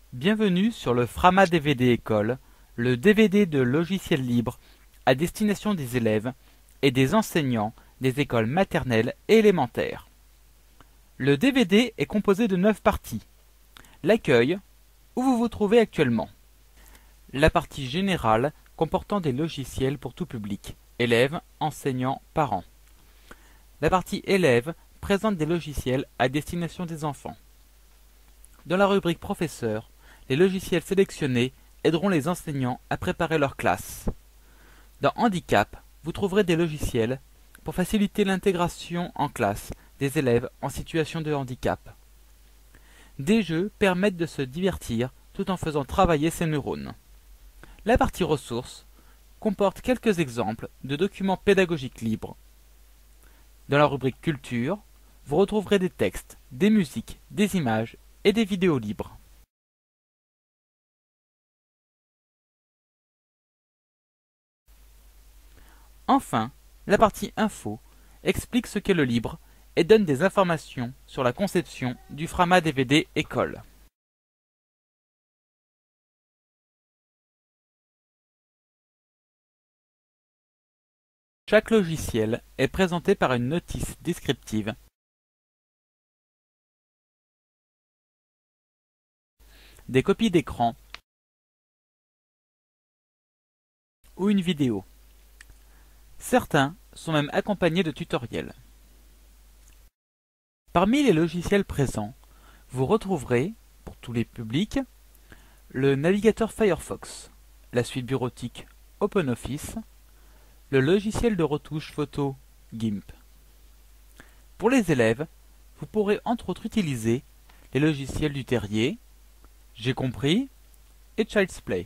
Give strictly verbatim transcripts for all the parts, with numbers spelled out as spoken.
Bienvenue sur le Frama D V D École, le D V D de logiciels libres à destination des élèves et des enseignants des écoles maternelles et élémentaires. Le D V D est composé de neuf parties. L'accueil, où vous vous trouvez actuellement. La partie générale comportant des logiciels pour tout public, élèves, enseignants, parents. La partie élèves présente des logiciels à destination des enfants. Dans la rubrique professeur, les logiciels sélectionnés aideront les enseignants à préparer leur classe. Dans Handicap, vous trouverez des logiciels pour faciliter l'intégration en classe des élèves en situation de handicap. Des jeux permettent de se divertir tout en faisant travailler ses neurones. La partie ressources comporte quelques exemples de documents pédagogiques libres. Dans la rubrique Culture, vous retrouverez des textes, des musiques, des images et des vidéos libres. Enfin, la partie Info explique ce qu'est le libre et donne des informations sur la conception du Frama D V D École. Chaque logiciel est présenté par une notice descriptive des copies d'écran ou une vidéo. Certains sont même accompagnés de tutoriels. Parmi les logiciels présents, vous retrouverez, pour tous les publics, le navigateur Firefox, la suite bureautique OpenOffice, le logiciel de retouche photo GIMP. Pour les élèves, vous pourrez entre autres utiliser les logiciels du Terrier, J'ai compris et Child's Play.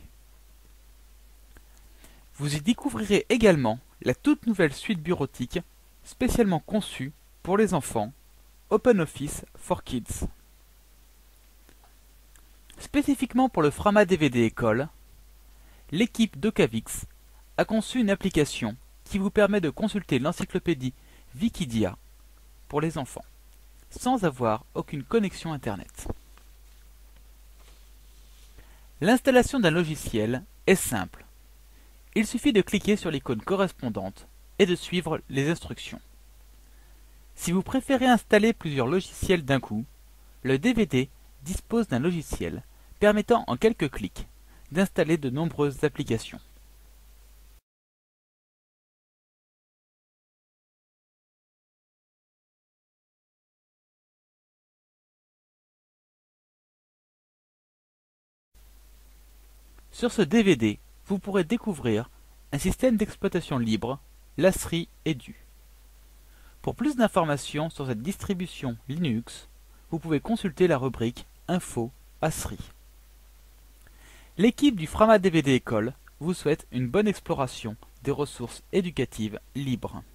Vous y découvrirez également la toute nouvelle suite bureautique spécialement conçue pour les enfants, OpenOffice for Kids. Spécifiquement pour le Frama D V D École, l'équipe d'Ocavix a conçu une application qui vous permet de consulter l'encyclopédie Wikidia pour les enfants, sans avoir aucune connexion Internet. L'installation d'un logiciel est simple. Il suffit de cliquer sur l'icône correspondante et de suivre les instructions. Si vous préférez installer plusieurs logiciels d'un coup, le D V D dispose d'un logiciel permettant en quelques clics d'installer de nombreuses applications. Sur ce D V D, vous pourrez découvrir un système d'exploitation libre, l'ASRI Edu. Pour plus d'informations sur cette distribution Linux, vous pouvez consulter la rubrique Info ASRI. L'équipe du Frama D V D École vous souhaite une bonne exploration des ressources éducatives libres.